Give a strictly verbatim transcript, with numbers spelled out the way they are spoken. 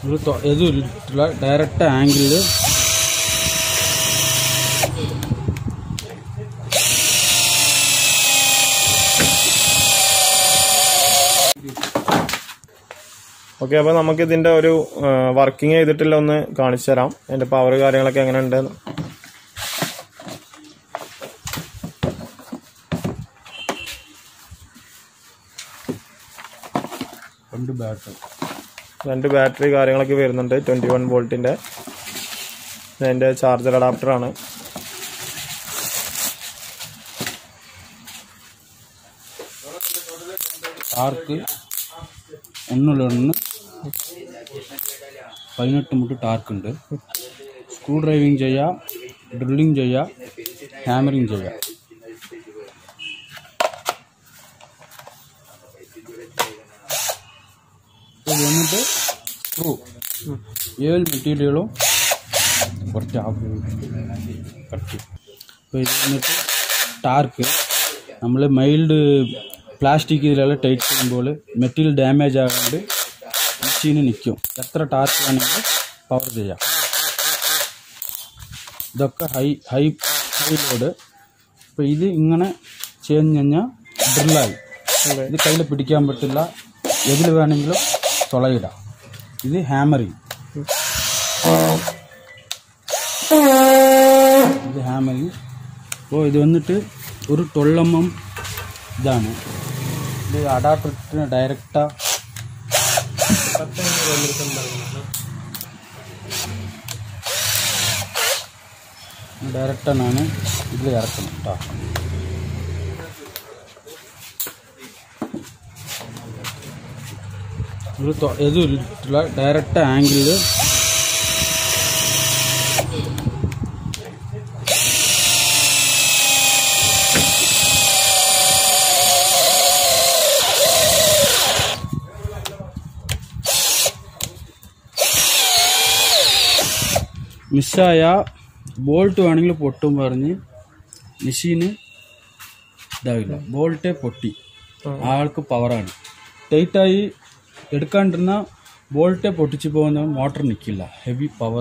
Direct ആംഗിളിൽ okay, അപ്പോൾ നമുക്ക് ഇതിൻ്റെ ഒരു വർക്കിംഗ് ചെയ്തിട്ടില്ല ഒന്ന് കാണിച്ചു തരാം, അതിൻ്റെ പവർ കാര്യങ്ങളൊക്കെ എങ്ങനെ ഉണ്ടെന്ന്. രണ്ട് ബാറ്ററി രണ്ട് ബാറ്ററി കാര്യങ്ങളൊക്കെ വരുന്നുണ്ട്. ട്വൻറ്റി വൺ വോൾട്ടിൻ്റെ അതിൻ്റെ ചാർജർ അഡാപ്റ്ററാണ്. ടാർക്ക് ഒന്നിലൊന്ന് പതിനെട്ട് മുട്ട് ടാർക്കുണ്ട്. സ്ക്രൂ ഡ്രൈവിംഗ് ചെയ്യാം, ഡ്രില്ലിംഗ് ചെയ്യാം, ഹാമറിങ് ചെയ്യാം. ഇത് വന്നിട്ട് സ്ക്രൂ ഏഴ് മെറ്റീരിയലും കുറച്ച് കട്ട്. ഇപ്പോൾ ഇത് വന്നിട്ട് ടാർക്ക് നമ്മൾ മൈൽഡ് പ്ലാസ്റ്റിക് ഇതിലെല്ലാം ടൈറ്റ് ചെയ്യുമ്പോൾ മെറ്റീരിയൽ ഡാമേജ് ആകാണ്ട് മെഷീന് നിൽക്കും. എത്ര ടാർക്ക് വേണമെങ്കിൽ പവർ ചെയ്യാം. ഇതൊക്കെ ഹൈ ഹൈ ഹൈ ലോഡ്. ഇപ്പോൾ ഇത് ഇങ്ങനെ ചെയ്ത് കഴിഞ്ഞാൽ ഡ്രില്ലായി. ഇത് കയ്യിൽ പിടിക്കാൻ പറ്റില്ല, എതിൽ വേണമെങ്കിലും തുളയിടാം. ഇത് ഹാമറിങ്. ഇത് ഹാമറിങ്. അപ്പോൾ ഇത് വന്നിട്ട് ഒരു ട്വൽവ് എം എം ഇതാണ്. ഇത് അഡാപ്റ്ററിന് ഡയറക്റ്റാ ഡയറക്റ്റാണ് ഇതിൽ ഇറക്കണം കേട്ടോ. ഇത് ഡയറക്റ്റ് ആംഗിളിൽ മിസ്സായ ബോൾട്ട് വേണമെങ്കിൽ പൊട്ടും പറഞ്ഞ് മെഷീന് ഇതാവില്ല. ബോൾട്ടേ പൊട്ടി, ആൾക്ക് പവറാണ്. ടൈറ്റായി എടുക്കാണ്ടിരുന്ന ബോൾട്ടേ പൊട്ടിച്ച് പോകുന്ന മോട്ടർ നിൽക്കില്ല. Heavy power.